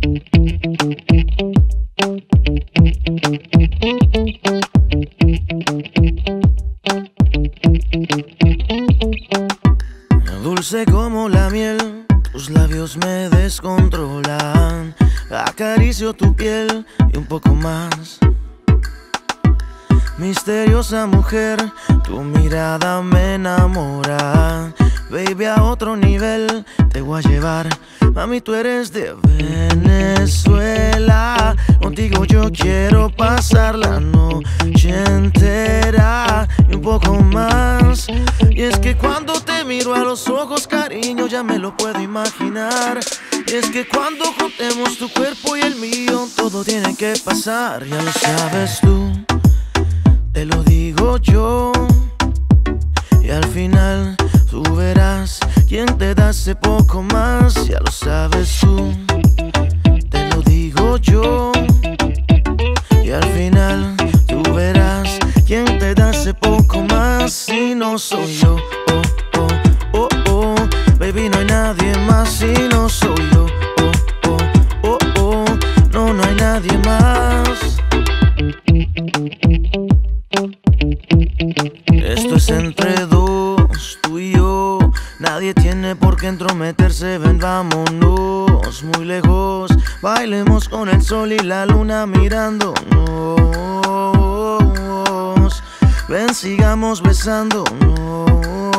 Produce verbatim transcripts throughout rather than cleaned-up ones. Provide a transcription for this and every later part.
Dulce como la miel, tus labios me descontrolan. Acaricio tu piel y un poco más. Misteriosa mujer, tu mirada me enamora. Baby, a otro nivel te voy a llevar. Mami, tú eres de Venezuela. Contigo yo quiero pasar la noche entera y un poco más. Y es que cuando te miro a los ojos, cariño, ya me lo puedo imaginar. Y es que cuando juntemos tu cuerpo y el mío, todo tiene que pasar, ya lo sabes tú. Te lo digo yo. Y al final tú verás quién te da ese poco más, ya lo sabes tú. Te lo digo yo. Y al final tú verás quién te da ese poco más. Y no soy yo, oh, oh, oh, oh. Baby, no hay nadie más. Si no soy yo, oh, oh, oh, oh. No, no hay nadie más. Esto es entre dos, tú y yo. Nadie tiene por qué entrometerse. Ven, vámonos muy lejos. Bailemos con el sol y la luna mirándonos. Ven, sigamos besándonos.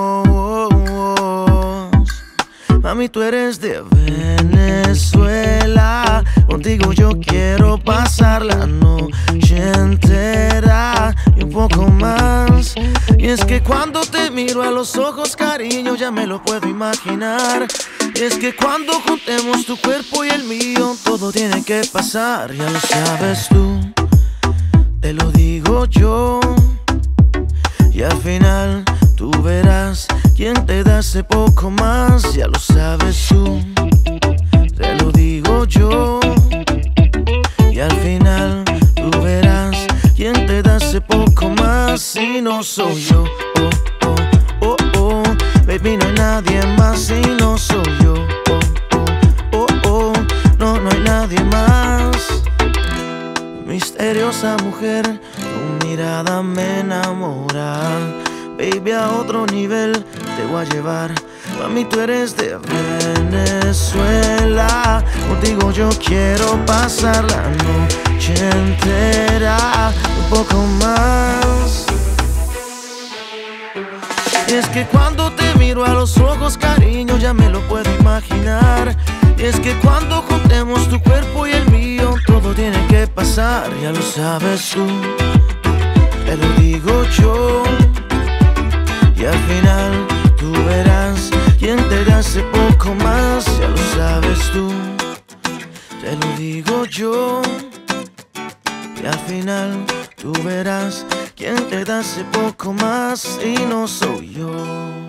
Mami, tú eres de Venezuela. Contigo yo quiero pasar la noche entera y un poco más. Y es que cuando te miro a los ojos, cariño, ya me lo puedo imaginar. Y es que cuando juntemos tu cuerpo y el mío, todo tiene que pasar, ya lo sabes tú. Te lo digo yo. Y al final tú verás quién te da ese poco más, ya lo sabes tú. Te lo digo yo. Y al final tú verás quién te da ese poco más. Y no soy yo, oh, oh, oh, oh. Baby, no hay nadie más. Y no soy yo, oh, oh, oh, oh. No, no hay nadie más. Misteriosa mujer, tu mirada me enamora. Baby, a otro nivel te voy a llevar. Mami, tú eres de Venezuela. Contigo yo quiero pasar la noche entera, un poco más. Y es que cuando te miro a los ojos, cariño, ya me lo puedo imaginar. Y es que cuando juntemos tu cuerpo y el mío, todo tiene que pasar, ya lo sabes tú. Te lo digo yo. Y al final tú verás quién te da ese poco más, ya lo sabes tú. Te lo digo yo. Y al final tú verás quién te da ese poco más. Y no soy yo.